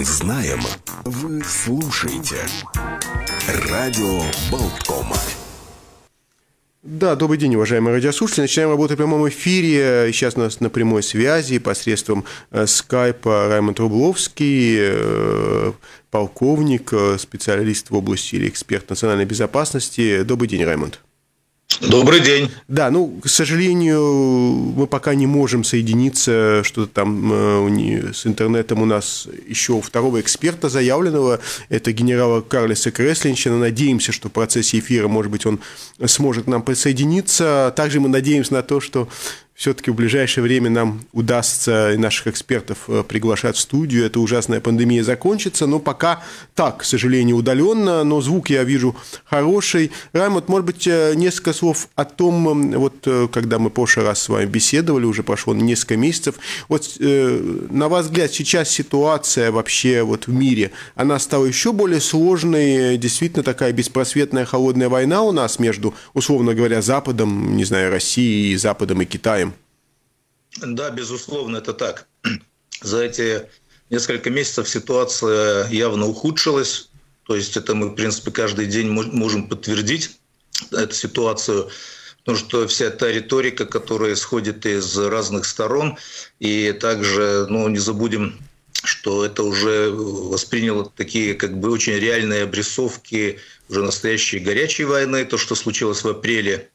Знаем, вы слушаете. Радио Болткома. Да, добрый день, уважаемые радиослушатели. Начинаем работу в прямом эфире. Сейчас у нас на прямой связи посредством скайпа Раймонд Рублевский, полковник, специалист в области или эксперт национальной безопасности. Добрый день, Раймонд. Добрый день. Да, к сожалению, мы пока не можем соединиться, что-то там с интернетом у нас еще второго эксперта заявленного, это генерала Карлиса Креслинча. Надеемся, что в процессе эфира, может быть, он сможет к нам присоединиться. Также мы надеемся на то, что все-таки в ближайшее время нам удастся и наших экспертов приглашать в студию. Эта ужасная пандемия закончится, но пока так, к сожалению, удаленно, но звук я вижу хороший. Раймонд, может быть, несколько слов о том, вот когда мы в прошлый раз с вами беседовали, уже прошло несколько месяцев, вот на ваш взгляд, сейчас ситуация вообще вот в мире, она стала еще более сложной, действительно такая беспросветная холодная война у нас между, условно говоря, Западом, не знаю, Россией, Западом и Китаем? Да, безусловно, это так. За эти несколько месяцев ситуация явно ухудшилась. То есть это мы, в принципе, каждый день можем подтвердить эту ситуацию. Потому что вся та риторика, которая исходит из разных сторон, и также, не забудем, что это уже восприняло такие очень реальные обрисовки уже настоящей горячей войны, то, что случилось в апреле,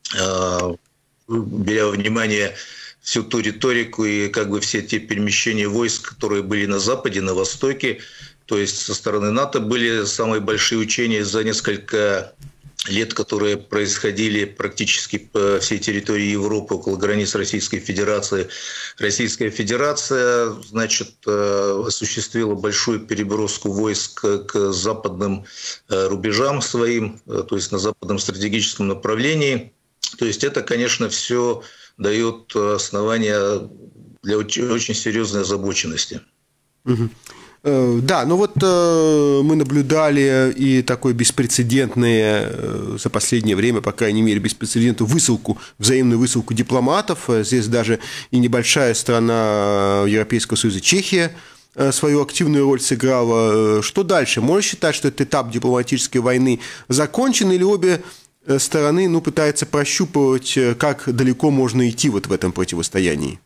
беря во внимание всю ту риторику и все те перемещения войск, которые были на Западе, на Востоке. То есть со стороны НАТО были самые большие учения за несколько лет, которые происходили практически по всей территории Европы, около границ Российской Федерации. Российская Федерация, осуществила большую переброску войск к западным рубежам своим, то есть на западном стратегическом направлении. То есть это, конечно, все дает основания для очень серьезной озабоченности. Угу. Да, мы наблюдали и такое беспрецедентное за последнее время, по крайней мере, беспрецедентную взаимную высылку дипломатов. Здесь даже и небольшая страна Европейского Союза Чехия свою активную роль сыграла. Что дальше? Можно считать, что этот этап дипломатической войны закончен, или обе стороны пытаются прощупывать, как далеко можно идти в этом противостоянии?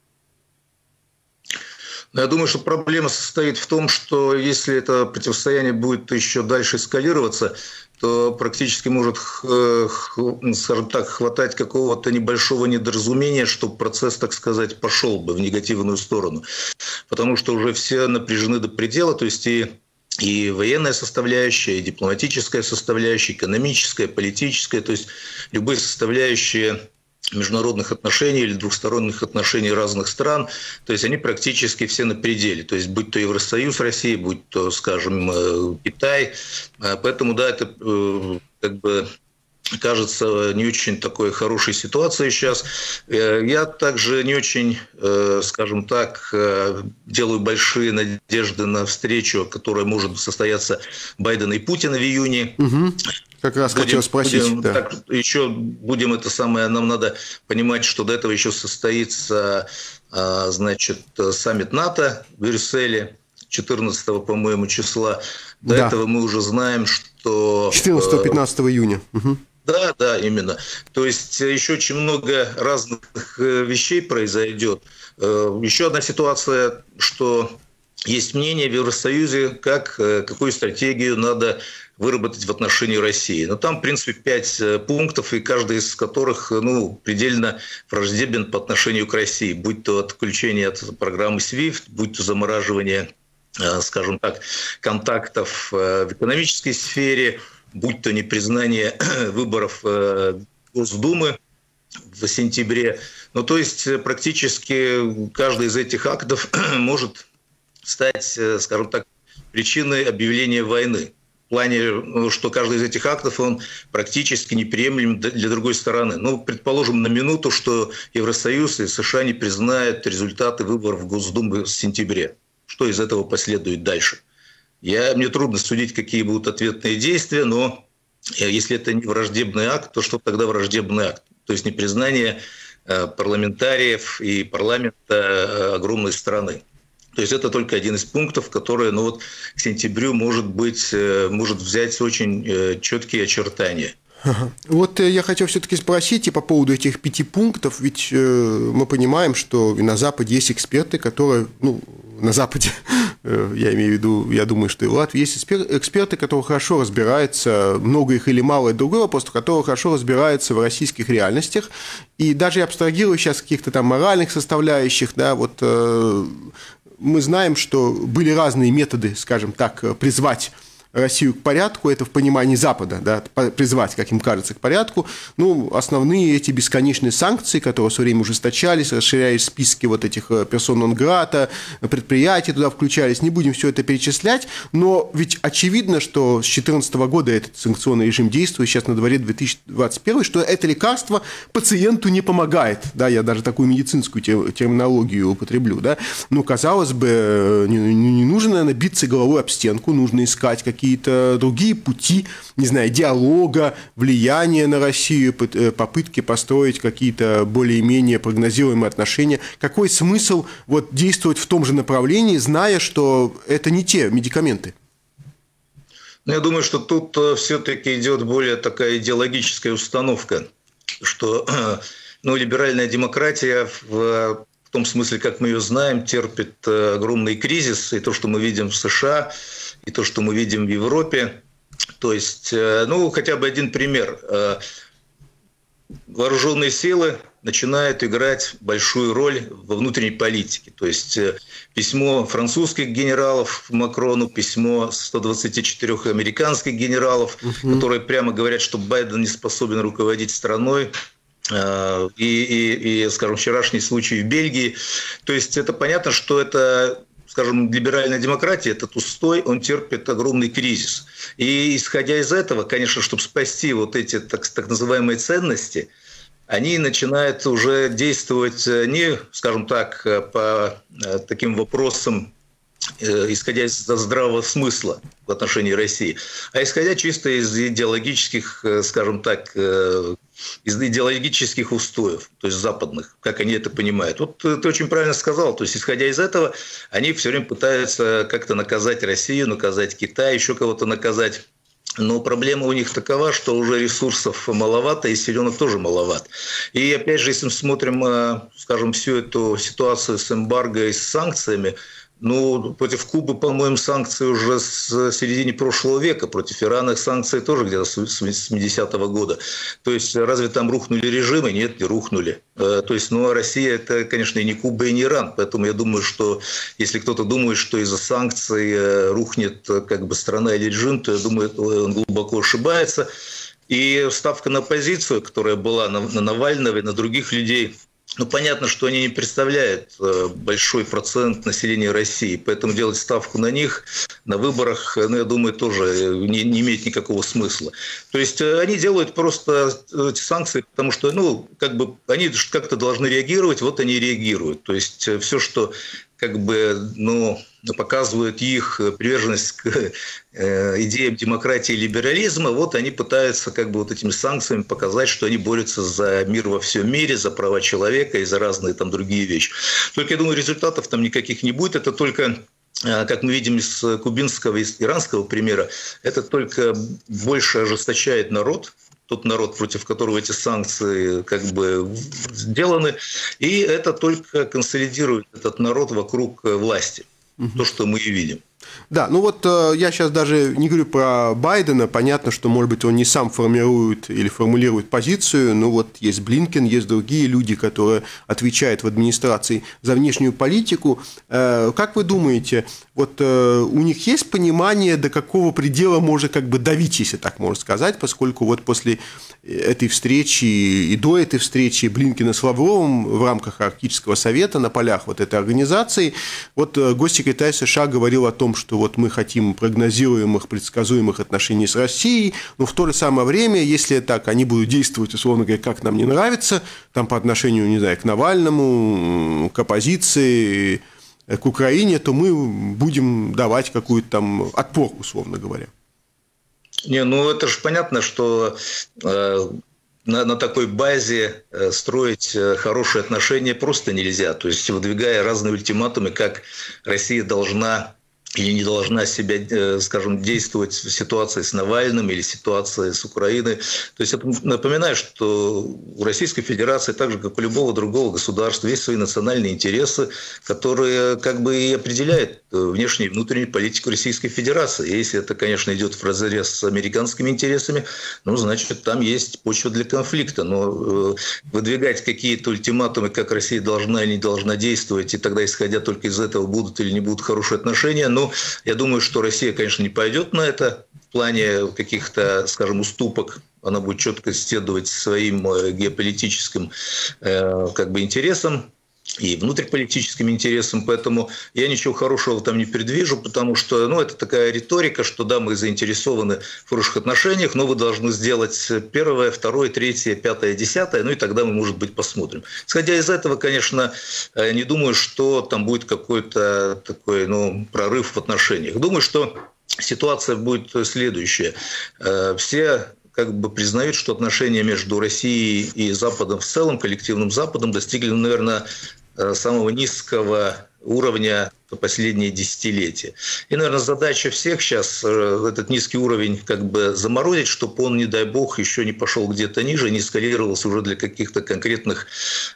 Я думаю, что проблема состоит в том, что если это противостояние будет еще дальше эскалироваться, то практически может, скажем так, хватать какого-то небольшого недоразумения, чтобы процесс, так сказать, пошел бы в негативную сторону. Потому что уже все напряжены до предела, то есть и военная составляющая, и дипломатическая составляющая, экономическая, политическая, то есть любые составляющие международных отношений или двухсторонних отношений разных стран, то есть они практически все на пределе, то есть будь то Евросоюз России, будь то, скажем, Китай. Поэтому, да, это кажется не очень такой хорошей ситуацией сейчас. Я также не очень, скажем так, делаю большие надежды на встречу, которая может состояться Байдена и Путина в июне. Угу. Как раз хотел спросить. Нам надо понимать, что до этого еще состоится, саммит НАТО в Брюсселе 14, по-моему, числа. До этого мы уже знаем, что 14-15 июня. Угу. Да, именно. То есть еще очень много разных вещей произойдет. Еще одна ситуация, что есть мнение в Евросоюзе, какую стратегию надо выработать в отношении России. Но там, в принципе, 5 пунктов, и каждый из которых предельно враждебен по отношению к России. Будь то отключение от программы SWIFT, будь то замораживание, скажем так, контактов в экономической сфере, будь то непризнание выборов Госдумы в сентябре. То есть практически каждый из этих актов может стать, скажем так, причиной объявления войны. В плане, что каждый из этих актов, он практически неприемлем для другой стороны. Предположим на минуту, что Евросоюз и США не признают результаты выборов в Госдуму в сентябре. Что из этого последует дальше? Мне трудно судить, какие будут ответные действия, но если это не враждебный акт, то что тогда враждебный акт? То есть непризнание парламентариев и парламента огромной страны. То есть это только один из пунктов, который к сентябрю может взять очень четкие очертания. Вот я хотел все-таки спросить и по поводу этих 5 пунктов, ведь мы понимаем, что на Западе есть эксперты, которые, на Западе, я имею в виду, я думаю, что и в Латвии есть эксперты, которые хорошо разбираются, много их или мало, это другой вопрос, которые хорошо разбираются в российских реальностях, и даже я абстрагирую сейчас каких-то там моральных составляющих, да, вот мы знаем, что были разные методы, скажем так, призвать Россию к порядку, это в понимании Запада, да, призвать, как им кажется, к порядку. Основные эти бесконечные санкции, которые все время ужесточались, расширялись списки вот этих персон нон-грата, предприятий туда включались, не будем все это перечислять, но ведь очевидно, что с 2014 года этот санкционный режим действует, сейчас на дворе 2021, что это лекарство пациенту не помогает, да, я даже такую медицинскую терминологию употреблю, да, казалось бы, не нужно, наверное, биться головой об стенку, нужно искать какие-то другие пути, не знаю, диалога, влияния на Россию, попытки построить какие-то более-менее прогнозируемые отношения. Какой смысл действовать в том же направлении, зная, что это не те медикаменты? Я думаю, что тут все-таки идет более такая идеологическая установка, что либеральная демократия в том смысле, как мы ее знаем, терпит огромный кризис, и то, что мы видим в США, и то, что мы видим в Европе. То есть, хотя бы один пример. Вооруженные силы начинают играть большую роль во внутренней политике. То есть, письмо французских генералов Макрону, письмо 124 американских генералов, которые прямо говорят, что Байден не способен руководить страной. И, скажем, вчерашний случай в Бельгии. То есть, это понятно, что это, скажем, либеральная демократия, этот устой, он терпит огромный кризис. И исходя из этого, конечно, чтобы спасти вот эти так называемые ценности, они начинают уже действовать не, скажем так, по таким вопросам, исходя из здравого смысла в отношении России, а исходя чисто из идеологических, скажем так, из идеологических устоев, то есть западных, как они это понимают. Вот ты очень правильно сказал, то есть исходя из этого, они все время пытаются как-то наказать Россию, наказать Китай, еще кого-то наказать. Но проблема у них такова, что уже ресурсов маловато, и силенок тоже маловат. И опять же, если мы смотрим, скажем, всю эту ситуацию с эмбарго и с санкциями, против Кубы, по-моему, санкции уже с середины прошлого века, против Ирана санкции тоже где-то с 70-го года. То есть, разве там рухнули режимы? Нет, не рухнули. То есть, Россия – это, конечно, и не Куба, и не Иран. Поэтому я думаю, что если кто-то думает, что из-за санкций рухнет как бы страна или режим, то я думаю, он глубоко ошибается. И ставка на оппозицию, которая была на Навального и на других людей, понятно, что они не представляют большой процент населения России, поэтому делать ставку на них на выборах, я думаю, тоже не имеет никакого смысла. То есть они делают просто эти санкции, потому что, они как-то должны реагировать, вот они и реагируют. То есть все, что показывают их приверженность к идеям демократии и либерализма, вот они пытаются этими санкциями показать, что они борются за мир во всем мире, за права человека и за разные там другие вещи. Только, я думаю, результатов там никаких не будет. Это только, как мы видим из кубинского и иранского примера, это только больше ожесточает народ, тот народ, против которого эти санкции сделаны, и это только консолидирует этот народ вокруг власти, то, что мы и видим. Да, я сейчас даже не говорю про Байдена, понятно, что, может быть, он не сам формирует или формулирует позицию, но есть Блинкен, есть другие люди, которые отвечают в администрации за внешнюю политику. Как вы думаете, у них есть понимание, до какого предела можно давить, если так можно сказать, поскольку после этой встречи и до этой встречи Блинкена с Лавровым в рамках Арктического совета на полях этой организации, госсекретарь США говорил о том, что мы хотим прогнозируемых, предсказуемых отношений с Россией, но в то же самое время, если так они будут действовать, условно говоря, как нам не нравится, там по отношению, не знаю, к Навальному, к оппозиции, к Украине, то мы будем давать какой-то там отпор, условно говоря. Это же понятно, что на такой базе строить хорошие отношения просто нельзя. То есть, выдвигая разные ультиматумы, как Россия должна или не должна себя, скажем, действовать в ситуации с Навальным или ситуации с Украиной. То есть это напоминаю, что у Российской Федерации, так же, как у любого другого государства, есть свои национальные интересы, которые как бы и определяют внешнюю и внутреннюю политику Российской Федерации. И если это, конечно, идет вразрез с американскими интересами, ну, значит, там есть почва для конфликта. Но выдвигать какие-то ультиматумы, как Россия должна или не должна действовать, и тогда, исходя только из этого, будут или не будут хорошие отношения, но я думаю, что Россия, конечно, не пойдет на это в плане каких-то, скажем, уступок. Она будет четко следовать своим геополитическим как бы интересам и внутриполитическим интересам, поэтому я ничего хорошего там не предвижу, потому что, ну, это такая риторика, что да, мы заинтересованы в хороших отношениях, но вы должны сделать первое, второе, третье, пятое, десятое, ну и тогда мы, может быть, посмотрим. Исходя из этого, конечно, не думаю, что там будет какой-то такой, ну, прорыв в отношениях. Думаю, что ситуация будет следующая. Все как бы признают, что отношения между Россией и Западом в целом, коллективным Западом, достигли, наверное, самого низкого уровня за последние десятилетия. И, наверное, задача всех сейчас этот низкий уровень как бы заморозить, чтобы он, не дай бог, еще не пошел где-то ниже, не эскалировался уже для каких-то конкретных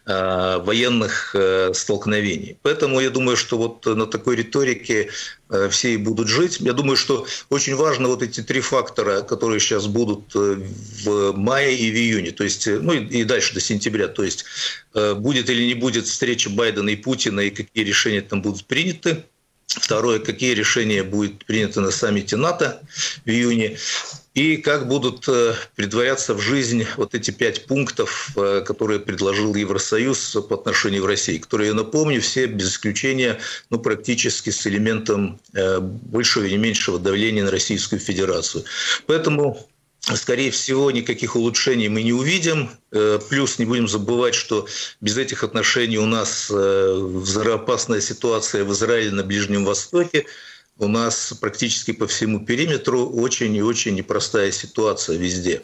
военных столкновений. Поэтому я думаю, что вот на такой риторике все и будут жить. Я думаю, что очень важно вот эти три фактора, которые сейчас будут в мае и в июне, то есть, ну и дальше до сентября, то есть будет или не будет встреча Байдена и Путина, и какие решения там будут приняты. Второе, какие решения будут приняты на саммите НАТО в июне. И как будут претворяться в жизнь вот эти 5 пунктов, которые предложил Евросоюз по отношению к России, которые, я напомню, все без исключения, ну, практически с элементом большего или меньшего давления на Российскую Федерацию. Поэтому, скорее всего, никаких улучшений мы не увидим. Плюс не будем забывать, что без этих отношений у нас взрывоопасная ситуация в Израиле, на Ближнем Востоке. У нас практически по всему периметру очень и очень непростая ситуация везде.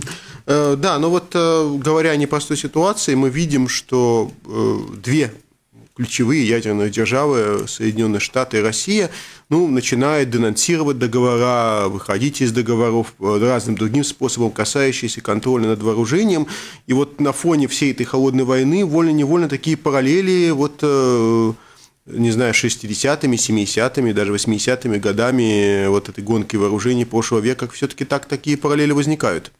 Да, но вот говоря о непростой ситуации, мы видим, что две ключевые ядерные державы, Соединенные Штаты и Россия, ну, начинают денонсировать договора, выходить из договоров разным другим способом, касающиеся контроля над вооружением. И вот на фоне всей этой холодной войны вольно-невольно такие параллели вот, не знаю, 60-ми, 70-ми, даже 80-ми годами вот этой гонки вооружений прошлого века, все-таки такие параллели возникают.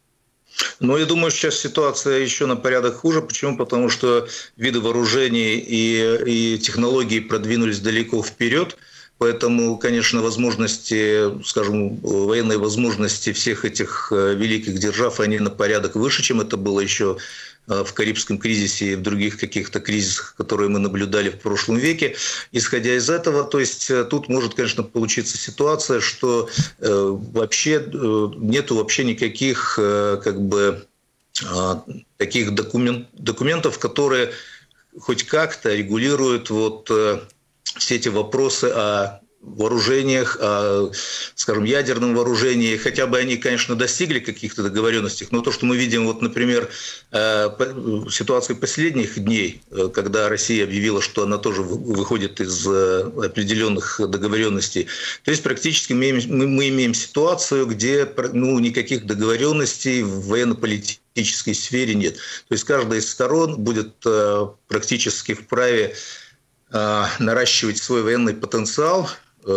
Но я думаю, сейчас ситуация еще на порядок хуже. Почему? Потому что виды вооружений и технологии продвинулись далеко вперед. Поэтому, конечно, возможности, скажем, военные возможности всех этих великих держав, они на порядок выше, чем это было еще в Карибском кризисе и в других каких-то кризисах, которые мы наблюдали в прошлом веке. Исходя из этого, то есть тут может, конечно, получиться ситуация, что вообще нету вообще никаких как бы таких документов, которые хоть как-то регулируют вот все эти вопросы о вооружениях, о, скажем, ядерном вооружении, хотя бы они, конечно, достигли каких-то договоренностей, но то, что мы видим, вот, например, ситуацию последних дней, когда Россия объявила, что она тоже выходит из определенных договоренностей, то есть практически мы имеем ситуацию, где никаких договоренностей в военно-политической сфере нет. То есть каждая из сторон будет практически вправе наращивать свой военный потенциал,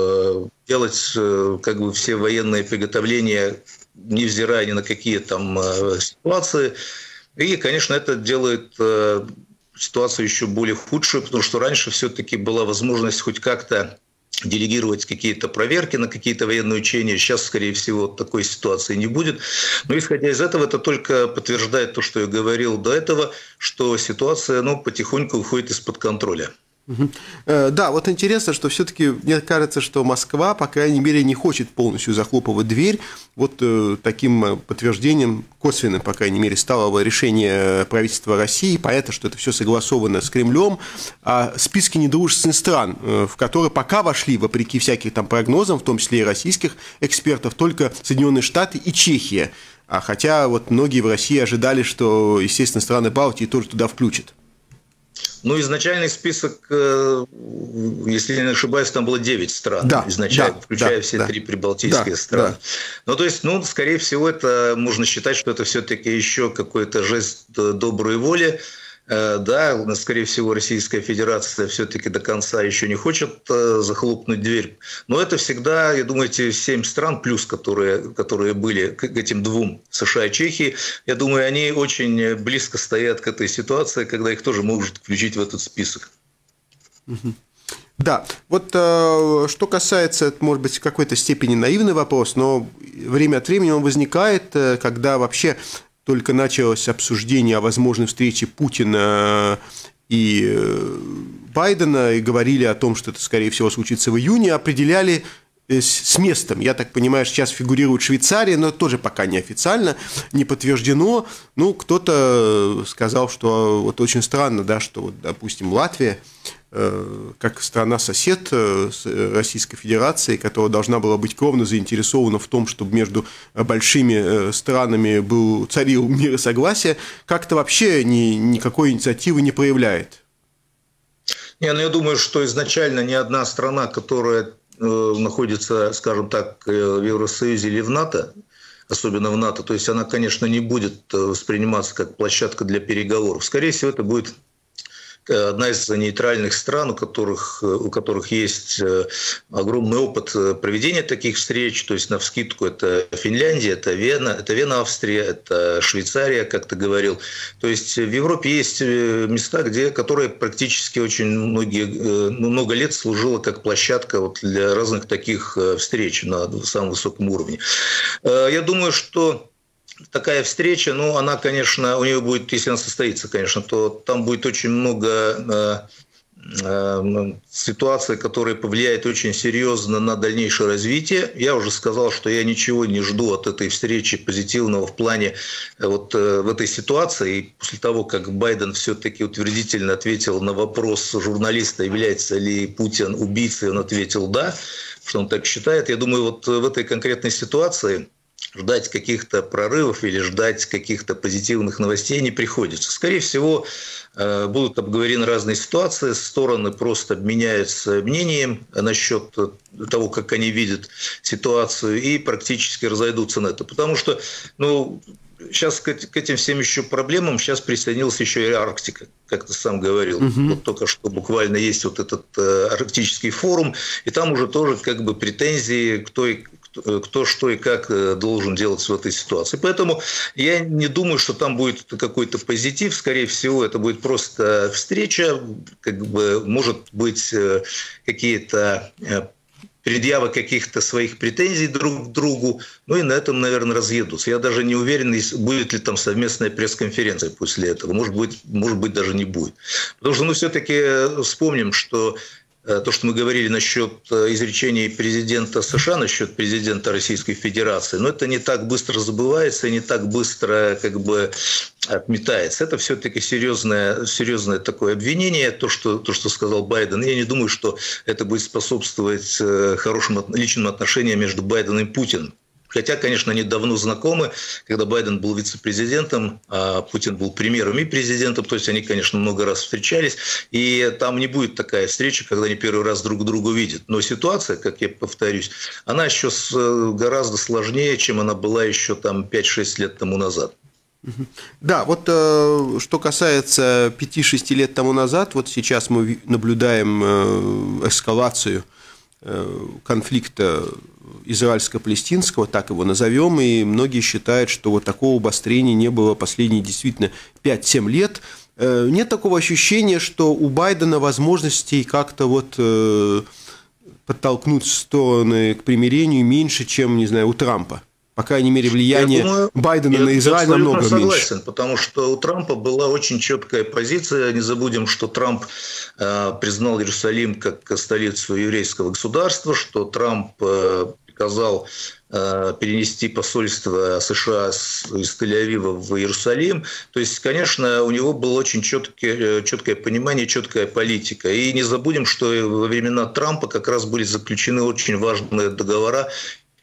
делать как бы все военные приготовления, невзирая ни на какие там ситуации. И, конечно, это делает ситуацию еще более худшую, потому что раньше все-таки была возможность хоть как-то делегировать какие-то проверки на какие-то военные учения. Сейчас, скорее всего, такой ситуации не будет. Но исходя из этого, это только подтверждает то, что я говорил до этого, что ситуация потихоньку выходит из-под контроля. Да, вот интересно, что все-таки мне кажется, что Москва, по крайней мере, не хочет полностью захлопывать дверь. Вот таким подтверждением, косвенным, по крайней мере, стало решение правительства России. Понятно, что это все согласовано с Кремлем. А списки недружественных стран, в которые пока вошли, вопреки всяким там прогнозам, в том числе и российских экспертов, только Соединенные Штаты и Чехия. А хотя вот многие в России ожидали, что, естественно, страны Балтии тоже туда включат. Ну, изначальный список, если я не ошибаюсь, там было 9 стран изначально, включая все 3 прибалтийские страны. Да. Ну, то есть, скорее всего, это можно считать, что это все-таки еще какой-то жест доброй воли. Да, скорее всего, Российская Федерация все-таки до конца еще не хочет захлопнуть дверь. Но это всегда, я думаю, эти 7 стран плюс, которые были к этим 2, США и Чехии, я думаю, они очень близко стоят к этой ситуации, когда их тоже могут включить в этот список. Да, вот что касается, может быть, в какой-то степени наивный вопрос, но время от времени он возникает, когда вообще только началось обсуждение о возможной встрече Путина и Байдена, и говорили о том, что это, скорее всего, случится в июне, определяли с местом. Я так понимаю, сейчас фигурирует Швейцария, но тоже пока неофициально, не подтверждено. Ну, кто-то сказал, что вот очень странно, да, что, вот, допустим, Латвия, как страна-сосед с Российской Федерацией, которая должна была быть кровно заинтересована в том, чтобы между большими странами царил мир и согласие, как-то вообще никакой инициативы не проявляет. Я думаю, что изначально ни одна страна, которая находится, скажем так, в Евросоюзе или в НАТО, особенно в НАТО, то есть она, конечно, не будет восприниматься как площадка для переговоров. Скорее всего, это будет одна из нейтральных стран, у которых есть огромный опыт проведения таких встреч, то есть навскидку это Финляндия, это Вена, Австрия, это Швейцария, как ты говорил. То есть в Европе есть места, которые практически очень много лет служила как площадка вот для разных таких встреч на самом высоком уровне. Я думаю, что такая встреча, она, конечно, у нее будет, если она состоится, конечно, то там будет очень много ситуаций, которые повлияют очень серьезно на дальнейшее развитие. Я уже сказал, что я ничего не жду от этой встречи позитивного в плане вот в этой ситуации. И после того, как Байден все-таки утвердительно ответил на вопрос журналиста, является ли Путин убийцей, он ответил «да», что он так считает. Я думаю, вот в этой конкретной ситуации ждать каких-то прорывов или ждать каких-то позитивных новостей не приходится. Скорее всего, будут обговорены разные ситуации, стороны просто обменяются мнением насчет того, как они видят ситуацию, и практически разойдутся на это. Потому что, сейчас к этим всем еще проблемам сейчас присоединилась еще и Арктика, как ты сам говорил. Вот только что буквально есть вот этот арктический форум, и там уже тоже как бы претензии кто что и как должен делать в этой ситуации. Поэтому я не думаю, что там будет какой-то позитив. Скорее всего, это будет просто встреча, может быть, какие-то предъявы каких-то своих претензий друг к другу, и на этом, наверное, разъедутся. Я даже не уверен, будет ли там совместная пресс-конференция после этого. Может быть, даже не будет. Потому что, все-таки вспомним, что то, что мы говорили насчет изречений президента США, насчет президента Российской Федерации, но это не так быстро забывается и не так быстро отметается. Это все-таки серьезное такое обвинение, то, что сказал Байден. Я не думаю, что это будет способствовать хорошим личным отношениям между Байденом и Путиным. Хотя, конечно, они давно знакомы, когда Байден был вице-президентом, а Путин был премьером и президентом, то есть они, конечно, много раз встречались, и там не будет такая встреча, когда они первый раз друг друга видят. Но ситуация, как я повторюсь, она еще гораздо сложнее, чем она была еще 5-6 лет тому назад. Да, вот что касается 5-6 лет тому назад, вот сейчас мы наблюдаем эскалацию конфликта израильско-палестинского, так его назовем, и многие считают, что вот такого обострения не было последние действительно 5-7 лет. Нет такого ощущения, что у Байдена возможностей как-то подтолкнуть стороны к примирению меньше, чем, не знаю, у Трампа. По крайней мере, влияние Байдена на Израиль намного меньше. Я согласен, потому что у Трампа была очень четкая позиция. Не забудем, что Трамп признал Иерусалим как столицу еврейского государства, что Трамп приказал перенести посольство США из Тель-Авива в Иерусалим. То есть, конечно, у него было очень четкое понимание, четкая политика. И не забудем, что во времена Трампа как раз были заключены очень важные договора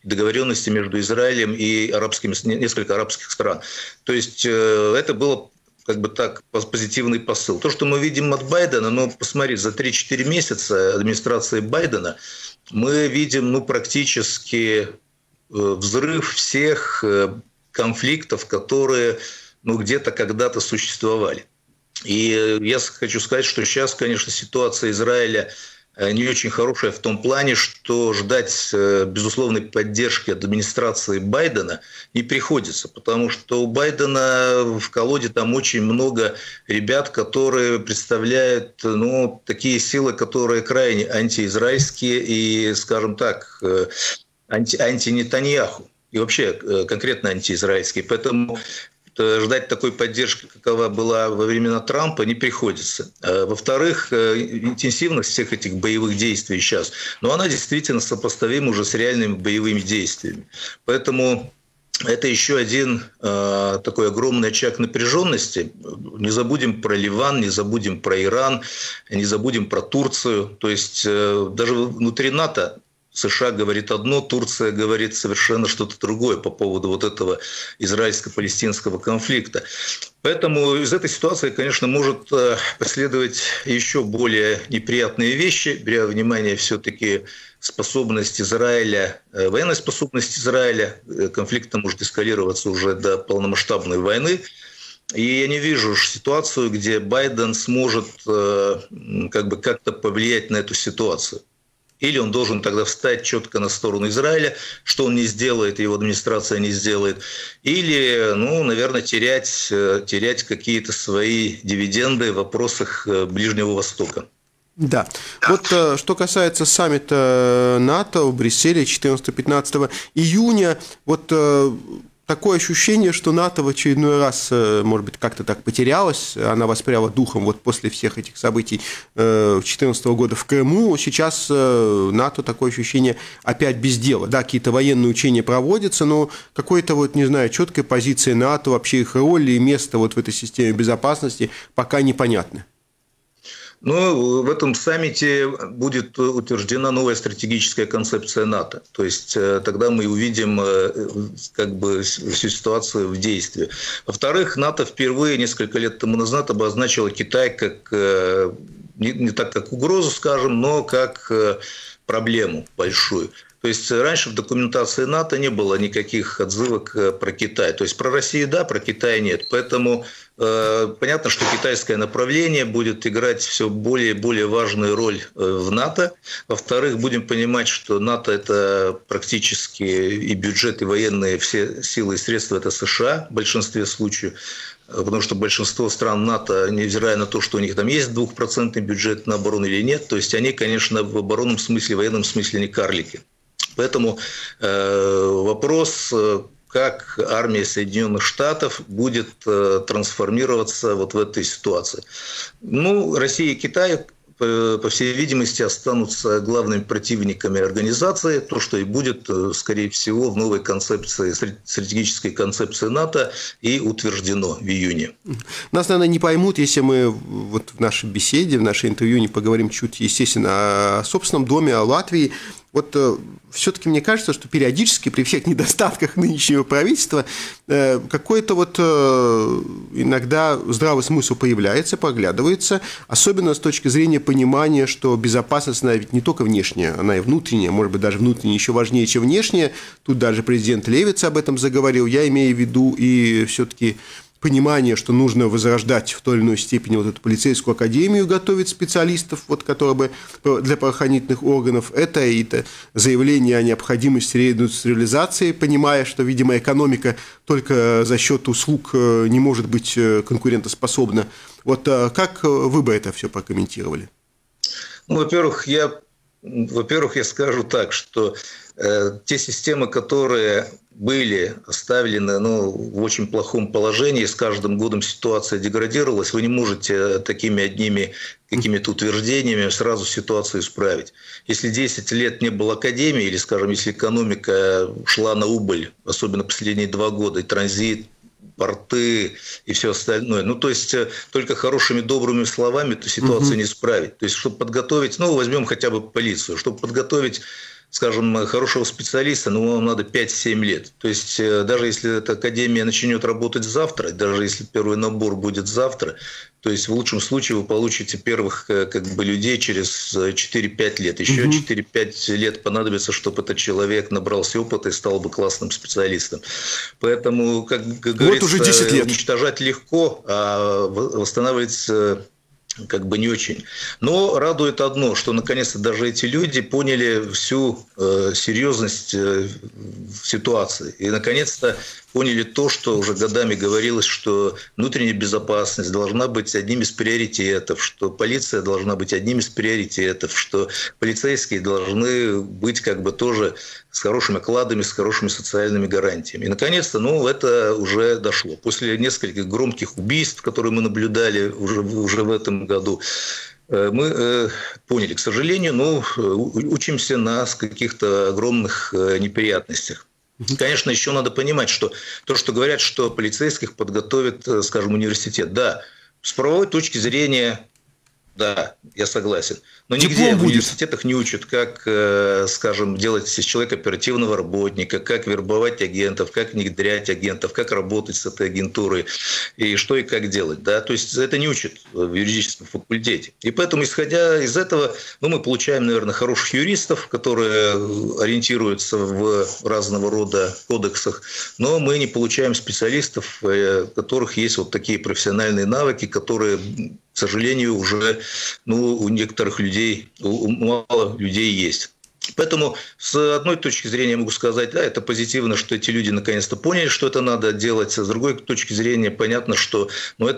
договоренности между Израилем и несколько арабских стран. То есть это было как бы так, позитивный посыл. То, что мы видим от Байдена, ну, посмотри, за 3-4 месяца администрации Байдена мы видим, практически взрыв всех конфликтов, которые, где-то когда-то существовали. И я хочу сказать, что сейчас, конечно, ситуация Израиля не очень хорошая в том плане, что ждать безусловной поддержки от администрации Байдена не приходится, потому что у Байдена в колоде там очень много ребят, которые представляют такие силы, которые крайне антиизраильские и, скажем так, анти-Нетаньяху и вообще конкретно антиизраильские. Поэтому ждать такой поддержки, какова была во времена Трампа, не приходится. Во-вторых, интенсивность всех этих боевых действий сейчас, она действительно сопоставима уже с реальными боевыми действиями. Поэтому это еще один такой огромный очаг напряженности. Не забудем про Ливан, не забудем про Иран, не забудем про Турцию. То есть даже внутри НАТО США говорит одно, Турция говорит совершенно что-то другое по поводу вот этого израильско-палестинского конфликта. Поэтому из этой ситуации, конечно, может последовать еще более неприятные вещи, беря во внимание все-таки способность Израиля, военная способность Израиля. Конфликт может эскалироваться уже до полномасштабной войны. И я не вижу ситуацию, где Байден сможет как-то повлиять на эту ситуацию. Или он должен тогда встать четко на сторону Израиля, что он не сделает, его администрация не сделает. Или, наверное, терять какие-то свои дивиденды в вопросах Ближнего Востока. Да. Вот что касается саммита НАТО в Брюсселе 14-15 июня, такое ощущение, что НАТО в очередной раз, может быть, как-то так потерялась, она воспряла духом после всех этих событий 2014 года в Крыму. Сейчас НАТО, такое ощущение, опять без дела. Да, какие-то военные учения проводятся, но какой-то, четкой позиции НАТО, вообще их роль и место в этой системе безопасности пока непонятны. В этом саммите будет утверждена новая стратегическая концепция НАТО. То есть тогда мы увидим всю ситуацию в действии. Во-вторых, НАТО впервые несколько лет тому назад обозначило Китай как не так как угрозу, скажем, но как проблему большую. То есть раньше в документации НАТО не было никаких отзывок про Китай. То есть про Россию да, про Китай нет. Поэтому понятно, что китайское направление будет играть все более и более важную роль в НАТО. Во-вторых, будем понимать, что НАТО – это практически и бюджет, и военные все силы и средства – это США в большинстве случаев. Потому что большинство стран НАТО, невзирая на то, что у них там есть 2% бюджет на оборону или нет, то есть они, конечно, в оборонном смысле, в военном смысле не карлики. Поэтому вопрос, как армия Соединенных Штатов будет трансформироваться в этой ситуации. Россия и Китай, по всей видимости, останутся главными противниками организации, то, что и будет, скорее всего, в новой концепции, стратегической концепции НАТО и утверждено в июне. Нас, наверное, не поймут, если мы в нашей беседе, в нашей интервью не поговорим чуть, естественно, о собственном доме, о Латвии. Все-таки мне кажется, что периодически при всех недостатках нынешнего правительства какой-то иногда здравый смысл появляется, проглядывается, особенно с точки зрения понимания, что безопасность, она ведь не только внешняя, она и внутренняя, может быть, даже внутренняя еще важнее, чем внешняя. Тут даже президент Левиц об этом заговорил. Я имею в виду и все-таки понимание, что нужно возрождать в той или иной степени эту полицейскую академию, готовить специалистов, которые бы для правоохранительных органов. Это заявление о необходимости реиндустриализации, понимая, что, видимо, экономика только за счет услуг не может быть конкурентоспособна. Как вы бы это все прокомментировали? Во-первых, я скажу так, что те системы, которые были оставлены в очень плохом положении, с каждым годом ситуация деградировалась, вы не можете такими одними какими-то утверждениями сразу ситуацию исправить. Если 10 лет не было академии, или, скажем, если экономика шла на убыль, особенно последние 2 года, и транзит, порты и все остальное. То есть только хорошими, добрыми словами эту ситуацию не исправить. То есть, чтобы подготовить, возьмем хотя бы полицию, чтобы подготовить скажем, хорошего специалиста, ну, вам надо 5-7 лет. То есть, даже если эта академия начнет работать завтра, даже если первый набор будет завтра, то есть, в лучшем случае вы получите первых как бы людей через 4-5 лет. Еще 4-5 лет понадобится, чтобы этот человек набрался опыта и стал бы классным специалистом. Поэтому, как говорится, вот уже 10 лет. Уничтожать легко, а восстанавливать как бы не очень. Но радует одно, что наконец-то даже эти люди поняли всю серьезность ситуации. И наконец-то поняли то, что уже годами говорилось, что внутренняя безопасность должна быть одним из приоритетов, что полиция должна быть одним из приоритетов, что полицейские должны быть как бы тоже с хорошими окладами, с хорошими социальными гарантиями. И наконец-то, ну, это уже дошло. После нескольких громких убийств, которые мы наблюдали уже в этом году, мы поняли, к сожалению, но учимся на каких-то огромных неприятностях. Конечно, еще надо понимать, что то, что говорят, что полицейских подготовит, скажем, университет. Да, с правовой точки зрения, да, я согласен. Но нигде в университетах не учат, как, скажем, делать из человека оперативного работника, как вербовать агентов, как внедрять агентов, как работать с этой агентурой и что и как делать. Да? То есть это не учат в юридическом факультете. И поэтому, исходя из этого, мы получаем, наверное, хороших юристов, которые ориентируются в разного рода кодексах, но мы не получаем специалистов, у которых есть вот такие профессиональные навыки, которые, к сожалению, уже у некоторых людей, у мало людей есть. Поэтому с одной точки зрения я могу сказать, да, это позитивно, что эти люди наконец-то поняли, что это надо делать. А с другой точки зрения понятно, что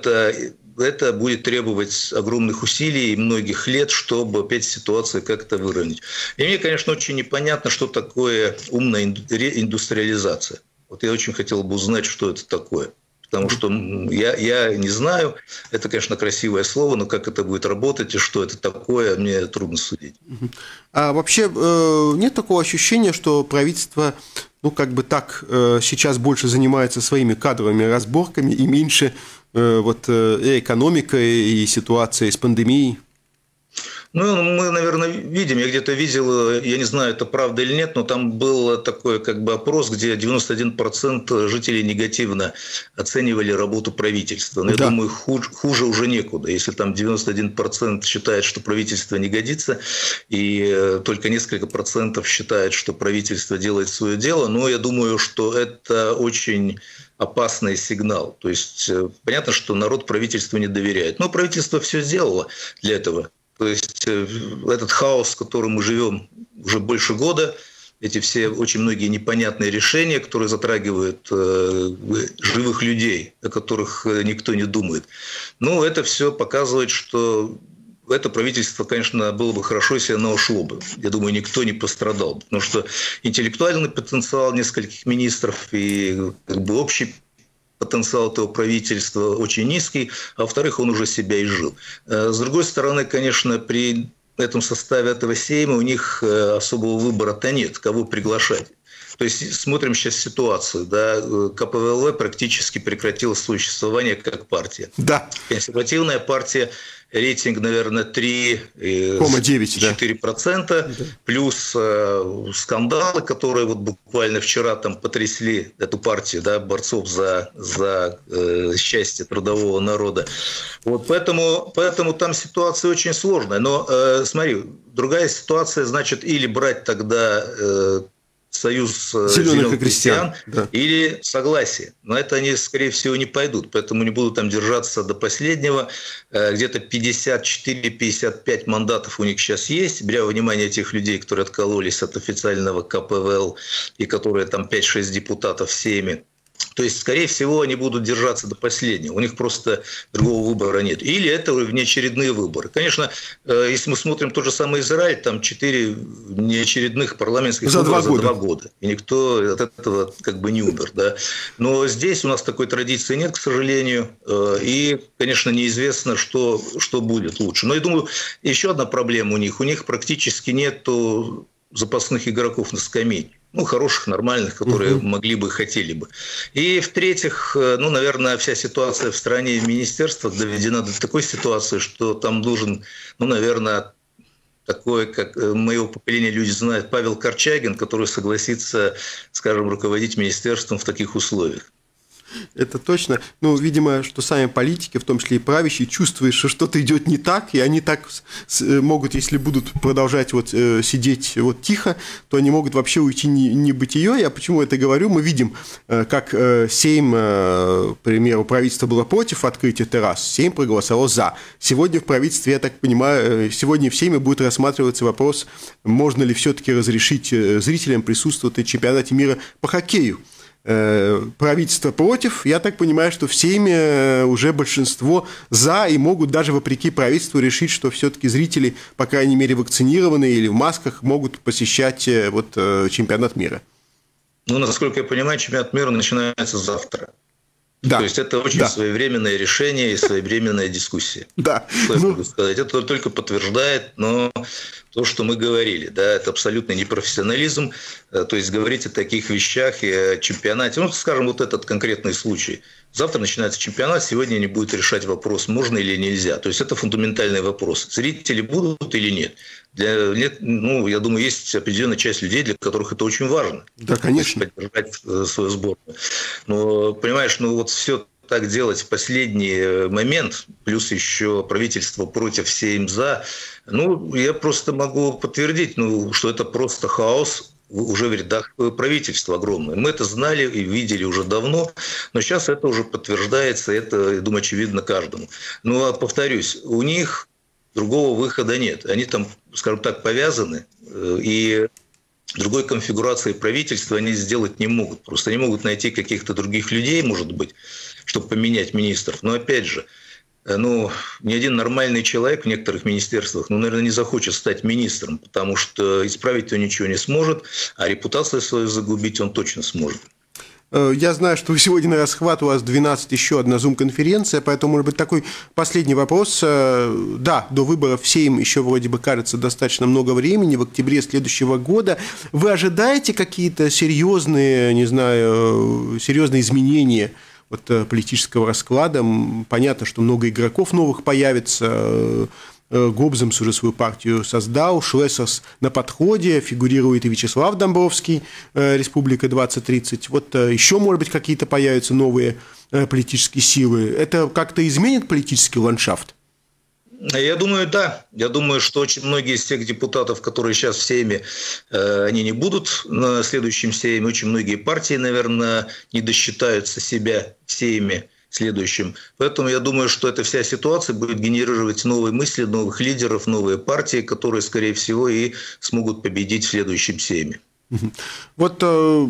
это будет требовать огромных усилий и многих лет, чтобы опять ситуацию как-то выровнять. И мне, конечно, очень непонятно, что такое умная индустриализация. Вот я очень хотел бы узнать, что это такое. Потому что я не знаю, это, конечно, красивое слово, но как это будет работать и что это такое, мне трудно судить. А вообще нет такого ощущения, что правительство, так сейчас больше занимается своими кадровыми разборками и меньше и экономикой, и ситуацией с пандемией? Мы, наверное, видим, я где-то видел, я не знаю, это правда или нет, но там был такой опрос, где 91% жителей негативно оценивали работу правительства. Но я думаю, хуже уже некуда. Если там 91% считает, что правительство не годится, и только несколько процентов считает, что правительство делает свое дело, но я думаю, что это очень опасный сигнал. То есть понятно, что народ правительству не доверяет. Но правительство все сделало для этого. То есть этот хаос, в котором мы живем уже больше года, эти все очень многие непонятные решения, которые затрагивают живых людей, о которых никто не думает. Это все показывает, что это правительство, конечно, было бы хорошо, если оно ушло бы. Я думаю, никто не пострадал. Потому что интеллектуальный потенциал нескольких министров и общий потенциал этого правительства очень низкий, а во-вторых, он уже себя изжил. С другой стороны, конечно, при этом составе этого Сейма у них особого выбора-то нет, кого приглашать. То есть смотрим сейчас ситуацию, да, КПВЛ практически прекратила существование как партия. Да. Консервативная партия, рейтинг, наверное, 3,4%, да. Плюс скандалы, которые буквально вчера потрясли эту партию, да, борцов за счастье трудового народа. Поэтому там ситуация очень сложная. Но смотри, другая ситуация, значит, или брать тогда союз зеленых крестьян, да, или согласие. Но это они, скорее всего, не пойдут. Поэтому не будут там держаться до последнего. Где-то 54-55 мандатов у них сейчас есть. Беря во внимание тех людей, которые откололись от официального КПВЛ и которые там 5-6 депутатов в Сейме. То есть, скорее всего, они будут держаться до последнего. У них просто другого выбора нет. Или это внеочередные выборы. Конечно, если мы смотрим тот же самый Израиль, там 4 неочередных парламентских выбора за 2 года. И никто от этого не умер. Да? Но здесь у нас такой традиции нет, к сожалению. И, конечно, неизвестно, что будет лучше. Но я думаю, еще одна проблема у них. У них практически нету запасных игроков на скамейке. Хороших, нормальных, которые могли бы, хотели бы. И в-третьих, наверное, вся ситуация в стране и в министерствах доведена до такой ситуации, что там нужен, наверное, такое, как моего поколения люди знают, Павел Корчагин, который согласится, скажем, руководить министерством в таких условиях. Это точно. Ну, видимо, что сами политики, в том числе и правящие, чувствуют, что что-то идет не так, и они так могут, если будут продолжать вот сидеть вот тихо, то они могут вообще уйти не бытие. Я почему это говорю? Мы видим, как Сейм, к примеру, правительство было против открытия террас, Сейм проголосовал за. Сегодня в правительстве, я так понимаю, сегодня в Сейме будет рассматриваться вопрос, можно ли все-таки разрешить зрителям присутствовать на чемпионате мира по хоккею. Правительство против, я так понимаю, что в Сейме уже большинство за, и могут даже вопреки правительству решить, что все-таки зрители, по крайней мере, вакцинированные или в масках, могут посещать вот чемпионат мира. Ну, насколько я понимаю, чемпионат мира начинается завтра. Да. То есть это очень своевременное решение и своевременная дискуссия. Да. Что я могу сказать? Это только подтверждает, но то, что мы говорили, да, это абсолютный непрофессионализм. То есть говорить о таких вещах и о чемпионате. Ну, скажем, вот этот конкретный случай. Завтра начинается чемпионат, сегодня они будут решать вопрос, можно или нельзя. То есть это фундаментальный вопрос. Зрители будут или нет? Ну, я думаю, есть определенная часть людей, для которых это очень важно. Да, конечно. Поддержать свою сборную. Но, понимаешь, ну вот все так делать в последний момент, плюс еще правительство против, Сейм за, ну, я просто могу подтвердить, ну, что это просто хаос уже в рядах правительства огромное. Мы это знали и видели уже давно, но сейчас это уже подтверждается, это, я думаю, очевидно каждому. Но, повторюсь, у них другого выхода нет. Они там, скажем так, повязаны, и другой конфигурации правительства они сделать не могут. Просто они могут найти каких-то других людей, может быть, чтобы поменять министров. Но опять же, ну, ни один нормальный человек в некоторых министерствах, ну, наверное, не захочет стать министром, потому что исправить он ничего не сможет, а репутацию свою загубить он точно сможет. Я знаю, что сегодня на расхват у вас 12 еще одна Zoom-конференция, поэтому, может быть, такой последний вопрос. Да, до выборов в Сейм еще вроде бы кажется достаточно много времени, в октябре следующего года. Вы ожидаете какие-то серьезные, не знаю, серьезные изменения вот политического расклада? Понятно, что много игроков новых появится. Гобземс уже свою партию создал, Шлессерс на подходе, фигурирует и Вячеслав Домбровский, Республика 2030. Вот еще, может быть, какие-то появятся новые политические силы. Это как-то изменит политический ландшафт? Я думаю, да. Я думаю, что очень многие из тех депутатов, которые сейчас в Сейме, они не будут на следующем Сейме. Очень многие партии, наверное, не досчитаются себя в Сейме следующем. Поэтому я думаю, что эта вся ситуация будет генерировать новые мысли, новых лидеров, новые партии, которые, скорее всего, и смогут победить в следующем Сейме. Вот,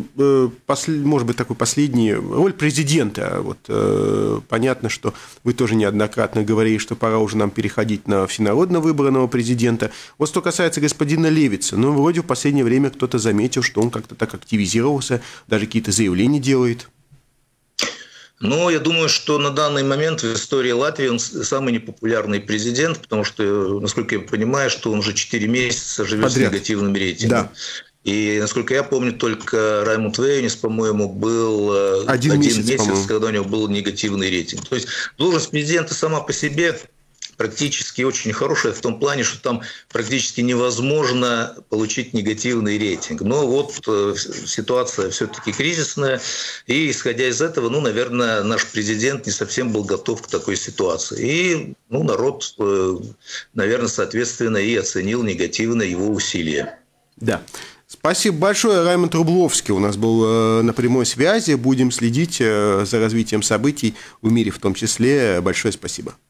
может быть, такой последний, роль президента. Вот, понятно, что вы тоже неоднократно говорили, что пора уже нам переходить на всенародно выбранного президента. Вот что касается господина Левица, ну, вроде в последнее время кто-то заметил, что он как-то так активизировался, даже какие-то заявления делает. Но я думаю, что на данный момент в истории Латвии он самый непопулярный президент, потому что, насколько я понимаю, что он уже 4 месяца живет подряд с негативным рейтингом. Да. И, насколько я помню, только Раймунд Вейнис, по-моему, был один месяц, когда у него был негативный рейтинг. То есть должность президента сама по себе практически очень хорошая в том плане, что там практически невозможно получить негативный рейтинг. Но вот ситуация все-таки кризисная, и исходя из этого, ну, наверное, наш президент не совсем был готов к такой ситуации. И ну, народ, наверное, соответственно, и оценил негативно его усилия. Да. Спасибо большое. Раймонд Рубловский у нас был на прямой связи. Будем следить за развитием событий в мире в том числе. Большое спасибо.